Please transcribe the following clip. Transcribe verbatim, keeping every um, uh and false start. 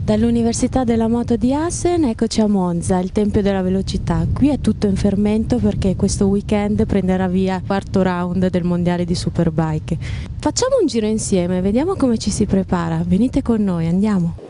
Dall'Università della Moto di Assen, eccoci a Monza, il Tempio della Velocità. Qui è tutto in fermento perché questo weekend prenderà via il quarto round del mondiale di Superbike. Facciamo un giro insieme, vediamo come ci si prepara. Venite con noi, andiamo!